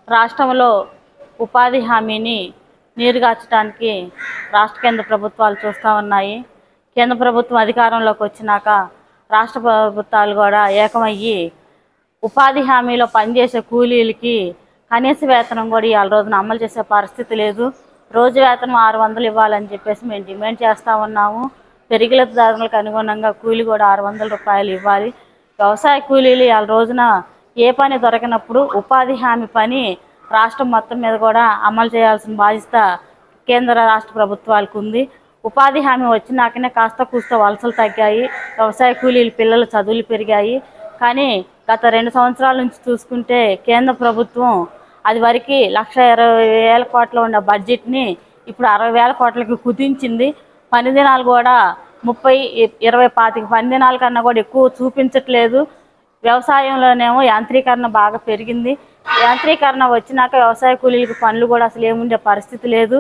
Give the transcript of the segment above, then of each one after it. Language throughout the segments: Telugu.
రాష్ట్రంలో ఉపాధి హామీని నీరుగార్చడానికి రాష్ట్ర కేంద్ర ప్రభుత్వాలు చూస్తూ ఉన్నాయి. కేంద్ర ప్రభుత్వం అధికారంలోకి వచ్చినాక రాష్ట్ర ప్రభుత్వాలు కూడా ఏకమయ్యి ఉపాధి హామీలో పనిచేసే కూలీలకి కనీస వేతనం కూడా ఇవాళ రోజున అమలు చేసే పరిస్థితి లేదు. రోజు వేతనం 600 ఇవ్వాలని చెప్పేసి మేము డిమాండ్ చేస్తూ ఉన్నాము. పెరిగిన ధరలకు అనుగుణంగా కూలీ కూడా 600 రూపాయలు ఇవ్వాలి. వ్యవసాయ కూలీలు ఇవాళ రోజున ఏ పని దొరకనప్పుడు ఉపాధి హామీ పని రాష్ట్రం మొత్తం మీద కూడా అమలు చేయాల్సిన బాధ్యత కేంద్ర రాష్ట్ర ప్రభుత్వాలకు ఉంది. ఉపాధి హామీ వచ్చినాకనే కాస్త కూస్త వలసలు తగ్గాయి, వ్యవసాయ కూలీల పిల్లల చదువులు పెరిగాయి. కానీ గత 2 సంవత్సరాల నుంచి చూసుకుంటే కేంద్ర ప్రభుత్వం అది వరకు 1,20,000 కోట్ల ఉన్న బడ్జెట్ని ఇప్పుడు 60,000 కోట్లకి కుదించింది. పని దినాలు కూడా 30, 20, 25 పని దినాల కన్నా కూడా ఎక్కువ చూపించట్లేదు. వ్యవసాయంలోనేమో యాంత్రీకరణ బాగా పెరిగింది. యాంత్రీకరణ వచ్చినాక వ్యవసాయ కూలీలకు పనులు కూడా అసలు ఏముండే పరిస్థితి లేదు.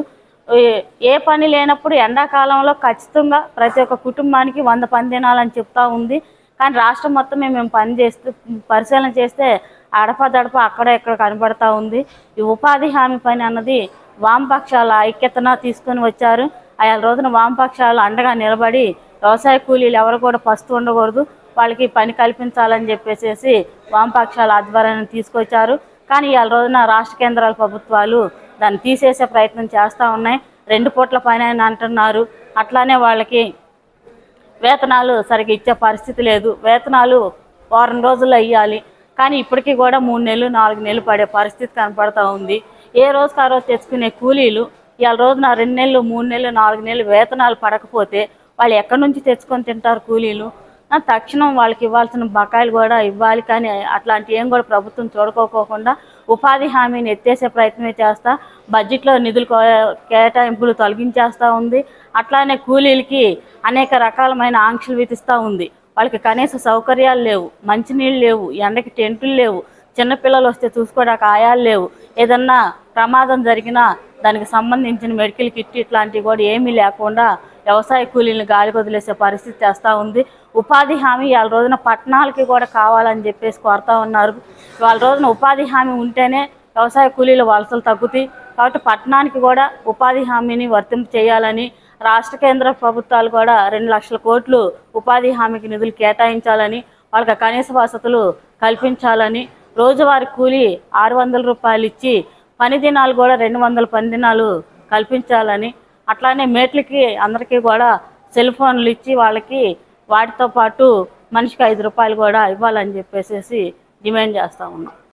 ఏ పని లేనప్పుడు ఎండాకాలంలో ఖచ్చితంగా ప్రతి ఒక్క కుటుంబానికి 100 పని దినాలని చెప్తా ఉంది. కానీ రాష్ట్రం మొత్తం మేము పరిశీలన చేస్తే అడపదడప అక్కడ ఇక్కడ కనబడతా ఉంది. ఈ ఉపాధి హామీ పని అన్నది వామపక్షాల ఐక్యతన తీసుకొని వచ్చారు. ఆయా రోజున వామపక్షాలు అండగా నిలబడి వ్యవసాయ కూలీలు ఎవరు కూడా పస్తు ఉండకూడదు, వాళ్ళకి పని కల్పించాలని చెప్పేసి వామపక్షాల ఆధ్వర్యాన్ని తీసుకొచ్చారు. కానీ ఇవాళ రోజున రాష్ట్ర కేంద్రాల ప్రభుత్వాలు దాన్ని తీసేసే ప్రయత్నం చేస్తూ ఉన్నాయి. 2 పూట్ల పని అని అంటున్నారు. అట్లానే వాళ్ళకి వేతనాలు సరిగ్గా ఇచ్చే పరిస్థితి లేదు. వేతనాలు వారం రోజుల్లో ఇవ్వాలి, కానీ ఇప్పటికీ కూడా 3 నెలలు 4 నెలలు పడే పరిస్థితి కనపడతా ఉంది. ఏ రోజుకి ఆ రోజు తెచ్చుకునే కూలీలు ఇవాళ రోజున 2 నెలలు 3 నెలలు 4 నెలలు వేతనాలు పడకపోతే వాళ్ళు ఎక్కడి నుంచి తెచ్చుకొని తింటారు కూలీలు? తక్షణం వాళ్ళకి ఇవ్వాల్సిన బకాయిలు కూడా ఇవ్వాలి. కానీ అట్లాంటి ఏం కూడా ప్రభుత్వం చూడకోకుండా ఉపాధి హామీని ఎత్తేసే ప్రయత్నమే చేస్తా బడ్జెట్లో నిధులు కేటాయింపులు తొలగించేస్తూ ఉంది. అట్లానే కూలీలకి అనేక రకాలమైన ఆంక్షలు విధిస్తూ ఉంది. వాళ్ళకి కనీస సౌకర్యాలు లేవు, మంచినీళ్ళు లేవు, ఎండకి టెంటులు లేవు, చిన్నపిల్లలు వస్తే చూసుకోవడానికి ఆయాలు లేవు, ఏదన్నా ప్రమాదం జరిగినా దానికి సంబంధించిన మెడికల్ కిట్ ఇట్లాంటివి కూడా ఏమీ లేకుండా వ్యవసాయ కూలీలను గాలికి వదిలేసే పరిస్థితి చేస్తూ ఉంది. ఉపాధి హామీ ఇవాళ రోజున పట్టణాలకి కూడా కావాలని చెప్పేసి కోరుతూ ఉన్నారు. ఇవాళ రోజున ఉపాధి హామీ ఉంటేనే వ్యవసాయ కూలీల వలసలు తగ్గుతాయి. కాబట్టి పట్టణానికి కూడా ఉపాధి హామీని వర్తింపు చేయాలని రాష్ట్ర కేంద్ర ప్రభుత్వాలు కూడా 2 లక్షల కోట్లు ఉపాధి హామీకి నిధులు కేటాయించాలని, వాళ్ళకి కనీస వసతులు కల్పించాలని, రోజువారీ కూలీ 600 రూపాయలు ఇచ్చి పని దినాలు కూడా 200 పని దినాలు కల్పించాలని, అట్లానే మేట్లకి అందరికీ కూడా సెల్ ఫోన్లు ఇచ్చి వాళ్ళకి వాటితో పాటు మనిషికి 5 రూపాయలు కూడా ఇవ్వాలని చెప్పేసి డిమాండ్ చేస్తూ ఉన్నాం.